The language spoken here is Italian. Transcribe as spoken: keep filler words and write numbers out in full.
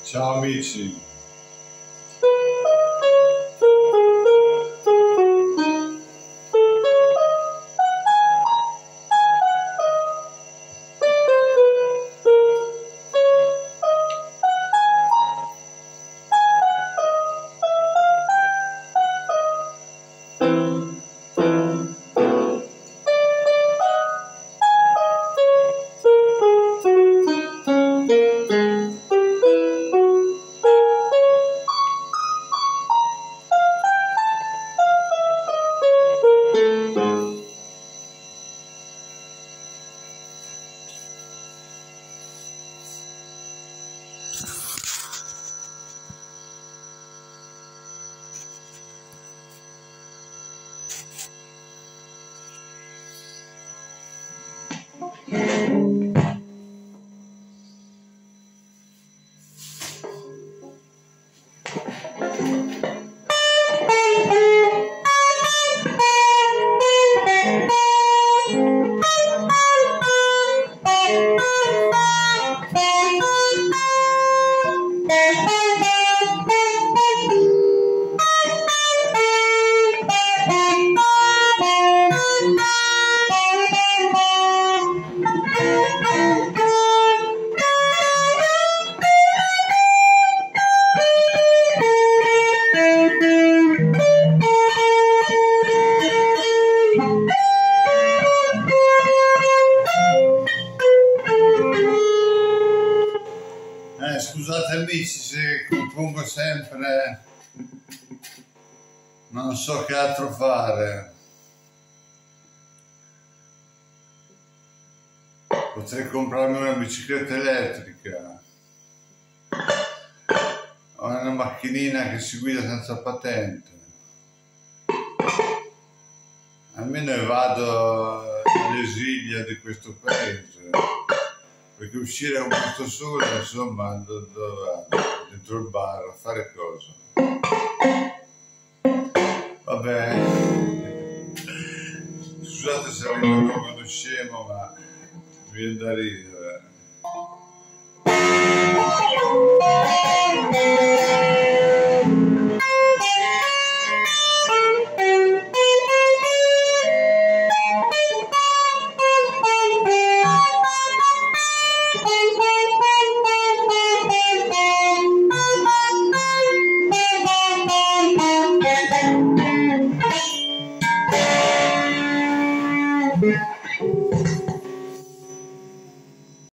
Ciao amici. Eh, scusate amici se compongo sempre, non so che altro fare. Potrei comprarmi una bicicletta elettrica o una macchinina che si guida senza patente. Almeno vado all'esilio di questo paese, perché uscire con questo sole, insomma, do, do, dentro il bar a fare cosa? Vabbè, scusate se arrivo un po' scemo, ma mi viene da ridere.